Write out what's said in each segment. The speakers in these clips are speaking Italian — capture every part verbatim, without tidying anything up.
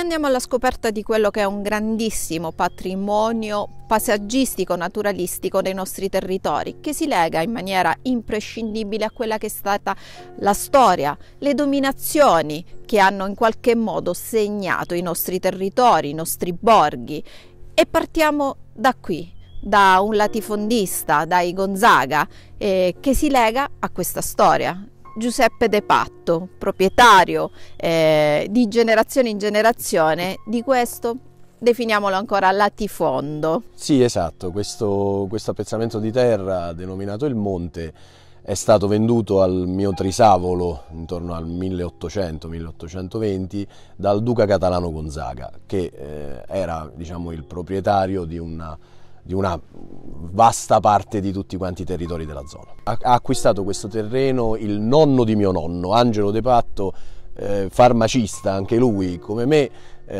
andiamo alla scoperta di quello che è un grandissimo patrimonio paesaggistico naturalistico dei nostri territori, che si lega in maniera imprescindibile a quella che è stata la storia, le dominazioni che hanno in qualche modo segnato i nostri territori, i nostri borghi. E partiamo da qui, da un latifondista, dai Gonzaga, eh, che si lega a questa storia. Giuseppe De Patto, proprietario eh, di generazione in generazione di questo, definiamolo ancora, latifondo. Sì, esatto, questo, questo appezzamento di terra denominato il Monte è stato venduto al mio trisavolo intorno al milleottocento milleottocentoventi dal duca catalano Gonzaga, che eh, era, diciamo, il proprietario di una di una vasta parte di tutti quanti i territori della zona. Ha, ha acquistato questo terreno il nonno di mio nonno, Angelo De Patto, eh, farmacista anche lui come me,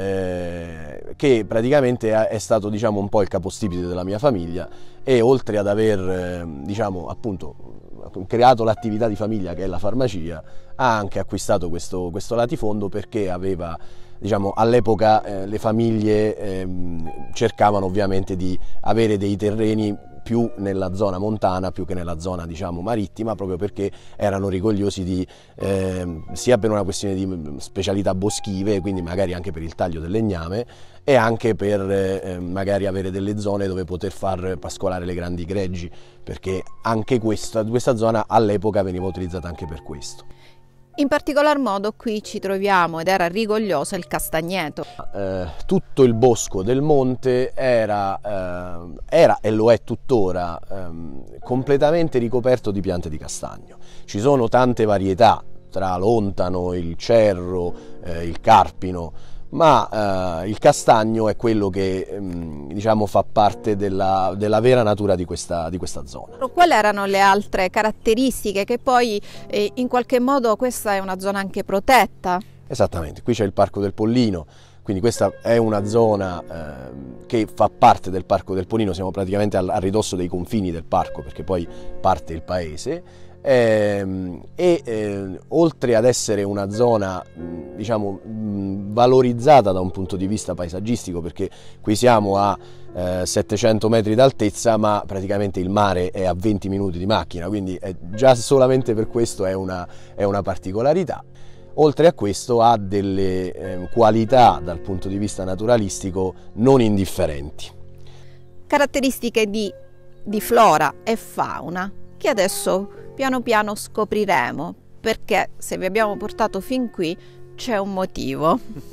eh, che praticamente è stato, diciamo, un po' il capostipite della mia famiglia, e oltre ad aver eh, diciamo, appunto, creato l'attività di famiglia che è la farmacia, ha anche acquistato questo, questo latifondo perché aveva, diciamo, all'epoca eh, le famiglie eh, cercavano ovviamente di avere dei terreni più nella zona montana più che nella zona, diciamo, marittima, proprio perché erano rigogliosi di eh, sia per una questione di specialità boschive, quindi magari anche per il taglio del legname, e anche per eh, magari avere delle zone dove poter far pascolare le grandi greggi, perché anche questa, questa zona all'epoca veniva utilizzata anche per questo. In particolar modo qui ci troviamo, ed era rigoglioso, il castagneto. Eh, tutto il bosco del monte era, eh, era e lo è tuttora eh, completamente ricoperto di piante di castagno. Ci sono tante varietà, tra l'ontano, il cerro, eh, il carpino, ma eh, il castagno è quello che ehm, diciamo fa parte della, della vera natura di questa, di questa zona. Quali erano le altre caratteristiche che poi eh, in qualche modo questa è una zona anche protetta? Esattamente, qui c'è il Parco del Pollino, quindi questa è una zona eh, che fa parte del Parco del Pollino, siamo praticamente al, a ridosso dei confini del parco, perché poi parte il paese. Eh, e eh, oltre ad essere una zona mh, diciamo mh, valorizzata da un punto di vista paesaggistico, perché qui siamo a eh, settecento metri d'altezza, ma praticamente il mare è a venti minuti di macchina, quindi è, già solamente per questo è una, è una particolarità. Oltre a questo ha delle eh, qualità dal punto di vista naturalistico non indifferenti. Caratteristiche di, di flora e fauna che adesso piano piano scopriremo, perché se vi abbiamo portato fin qui c'è un motivo.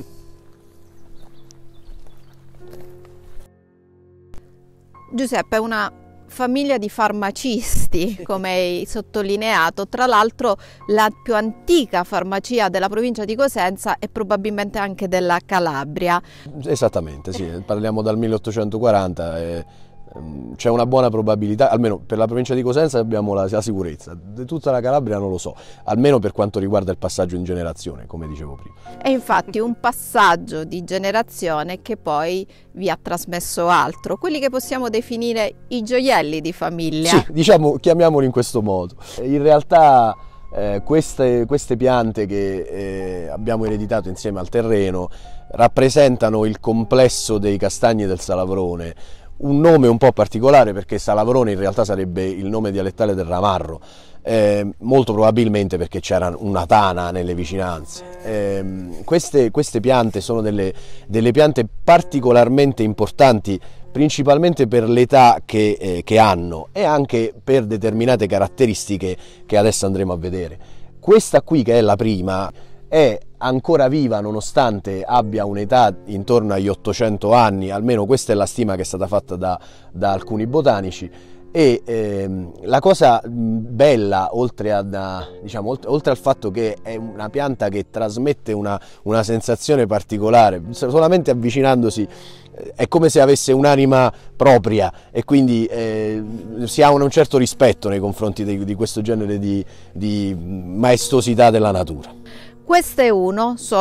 Giuseppe è una famiglia di farmacisti, come hai sottolineato, tra l'altro la più antica farmacia della provincia di Cosenza e probabilmente anche della Calabria. Esattamente, sì, parliamo dal milleottocentoquaranta. E c'è una buona probabilità, almeno per la provincia di Cosenza abbiamo la, la sicurezza, di tutta la Calabria non lo so, almeno per quanto riguarda il passaggio in generazione, come dicevo prima. E infatti un passaggio di generazione che poi vi ha trasmesso altro, quelli che possiamo definire i gioielli di famiglia. Sì, diciamo, chiamiamoli in questo modo. In realtà eh, queste, queste piante che eh, abbiamo ereditato insieme al terreno rappresentano il complesso dei castagni del Salavrone, un nome un po' particolare perché Salavrone in realtà sarebbe il nome dialettale del ramarro, eh, molto probabilmente perché c'era una tana nelle vicinanze. Eh, queste, queste piante sono delle, delle piante particolarmente importanti, principalmente per l'età che, eh, che hanno e anche per determinate caratteristiche che adesso andremo a vedere. Questa qui, che è la prima, è ancora viva nonostante abbia un'età intorno agli ottocento anni, almeno questa è la stima che è stata fatta da, da alcuni botanici, e ehm, la cosa bella, oltre, a, diciamo, oltre, oltre al fatto che è una pianta che trasmette una, una sensazione particolare, solamente avvicinandosi è come se avesse un'anima propria, e quindi eh, si ha un, un certo rispetto nei confronti di, di questo genere di, di maestosità della natura. Questo è uno, sono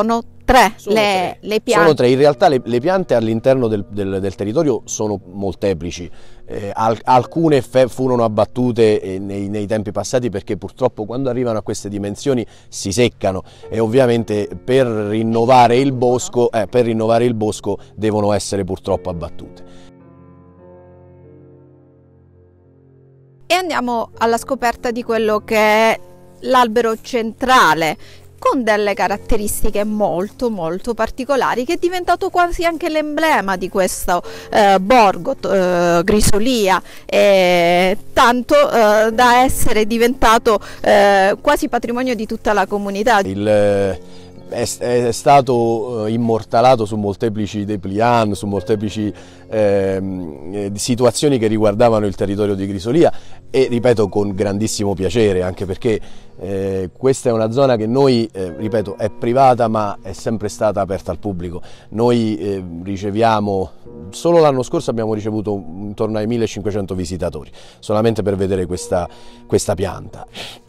tre sono le, tre. le piante. Sono tre, in realtà le, le piante all'interno del, del, del territorio sono molteplici, eh, al, alcune furono abbattute eh, nei, nei tempi passati perché purtroppo quando arrivano a queste dimensioni si seccano e ovviamente per rinnovare il bosco, eh, per rinnovare il bosco devono essere purtroppo abbattute. E andiamo alla scoperta di quello che è l'albero centrale, con delle caratteristiche molto molto particolari, che è diventato quasi anche l'emblema di questo eh, borgo eh, Grisolia, eh, tanto eh, da essere diventato eh, quasi patrimonio di tutta la comunità. Il, è, è stato immortalato su molteplici dépliant, su molteplici eh, situazioni che riguardavano il territorio di Grisolia e ripeto con grandissimo piacere, anche perché eh, questa è una zona che noi, eh, ripeto, è privata ma è sempre stata aperta al pubblico. Noi eh, riceviamo, solo l'anno scorso abbiamo ricevuto intorno ai millecinquecento visitatori, solamente per vedere questa, questa pianta.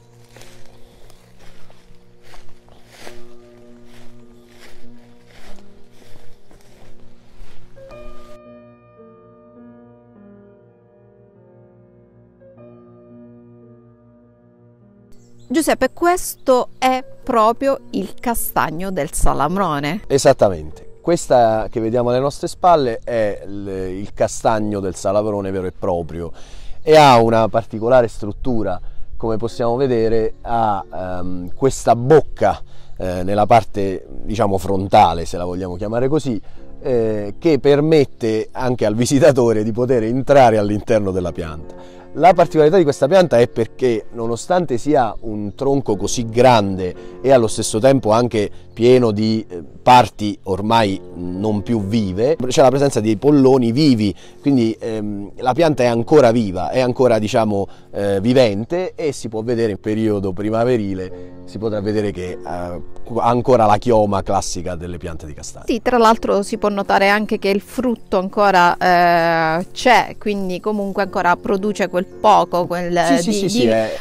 Giuseppe, questo è proprio il castagno del Salamone. Esattamente, questa che vediamo alle nostre spalle è il, il castagno del Salamone vero e proprio e ha una particolare struttura, come possiamo vedere ha um, questa bocca eh, nella parte diciamo frontale, se la vogliamo chiamare così, eh, che permette anche al visitatore di poter entrare all'interno della pianta. La particolarità di questa pianta è perché nonostante sia un tronco così grande e allo stesso tempo anche pieno di parti ormai non più vive, c'è la presenza di polloni vivi, quindi ehm, la pianta è ancora viva, è ancora diciamo eh, vivente e si può vedere in periodo primaverile, si potrà vedere che eh, ha ancora la chioma classica delle piante di castagno. Sì, tra l'altro si può notare anche che il frutto ancora eh, c'è, quindi comunque ancora produce quel poco, quel sì, sì, di, sì, di... sì, è,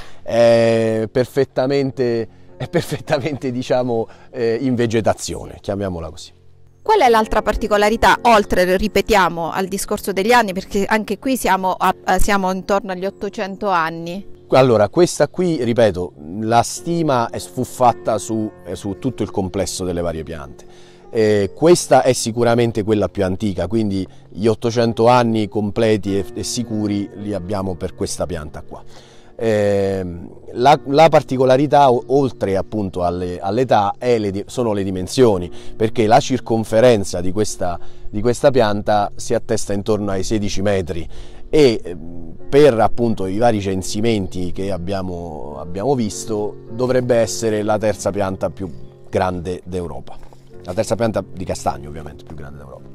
è perfettamente, è perfettamente diciamo eh, in vegetazione, chiamiamola così. Qual è l'altra particolarità, oltre, ripetiamo, al discorso degli anni, perché anche qui siamo, a, siamo intorno agli ottocento anni? Allora, questa qui, ripeto, la stima fu fatta su, su tutto il complesso delle varie piante. Eh, questa è sicuramente quella più antica, quindi gli ottocento anni completi e, e sicuri li abbiamo per questa pianta qua. Eh, la, la particolarità, oltre appunto alle, all'età, sono le dimensioni, perché la circonferenza di questa, di questa pianta si attesta intorno ai sedici metri e per appunto i vari censimenti che abbiamo, abbiamo visto dovrebbe essere la terza pianta più grande d'Europa, la terza pianta di castagno ovviamente più grande d'Europa.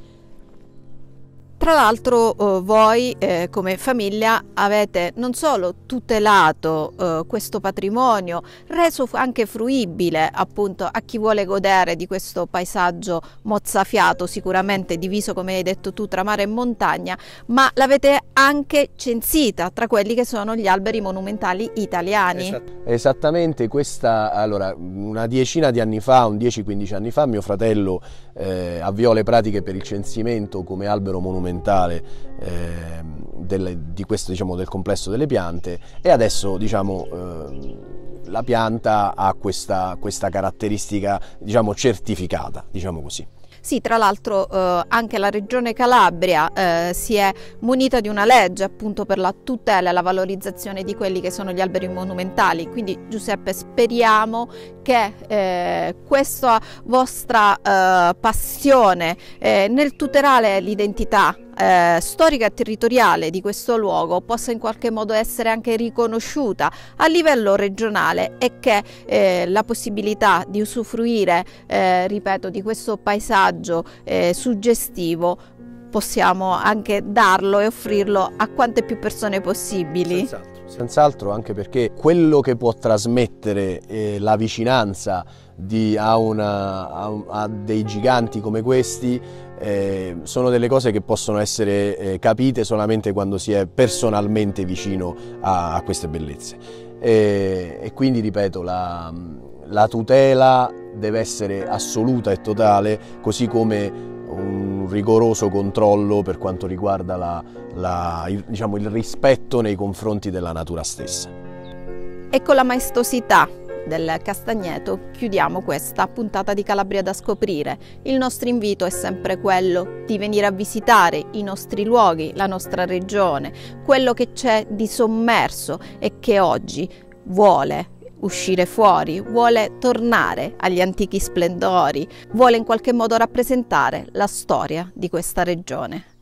Tra l'altro eh, voi eh, come famiglia avete non solo tutelato eh, questo patrimonio, reso anche fruibile appunto a chi vuole godere di questo paesaggio mozzafiato, sicuramente diviso come hai detto tu tra mare e montagna, ma l'avete anche censita tra quelli che sono gli alberi monumentali italiani. Esatto. Esattamente, questa, allora, una decina di anni fa, un dieci quindici anni fa, mio fratello eh, avviò le pratiche per il censimento come albero monumentale eh, del, di questo, diciamo, del complesso delle piante e adesso diciamo, eh, la pianta ha questa, questa caratteristica diciamo, certificata, diciamo così. Sì, tra l'altro eh, anche la Regione Calabria eh, si è munita di una legge appunto per la tutela e la valorizzazione di quelli che sono gli alberi monumentali, quindi Giuseppe speriamo che eh, questa vostra eh, passione eh, nel tutelare l'identità Eh, storica e territoriale di questo luogo possa in qualche modo essere anche riconosciuta a livello regionale e che eh, la possibilità di usufruire, eh, ripeto, di questo paesaggio eh, suggestivo possiamo anche darlo e offrirlo a quante più persone possibili. Senz'altro, senz'altro anche perché quello che può trasmettere eh, la vicinanza di, a, una, a, a dei giganti come questi Eh, sono delle cose che possono essere eh, capite solamente quando si è personalmente vicino a, a queste bellezze e, e quindi ripeto la, la tutela deve essere assoluta e totale, così come un rigoroso controllo per quanto riguarda la, la, il, diciamo, il rispetto nei confronti della natura stessa. E con la maestosità del Castagneto chiudiamo questa puntata di Calabria da scoprire. Il nostro invito è sempre quello di venire a visitare i nostri luoghi, la nostra regione, quello che c'è di sommerso e che oggi vuole uscire fuori, vuole tornare agli antichi splendori, vuole in qualche modo rappresentare la storia di questa regione.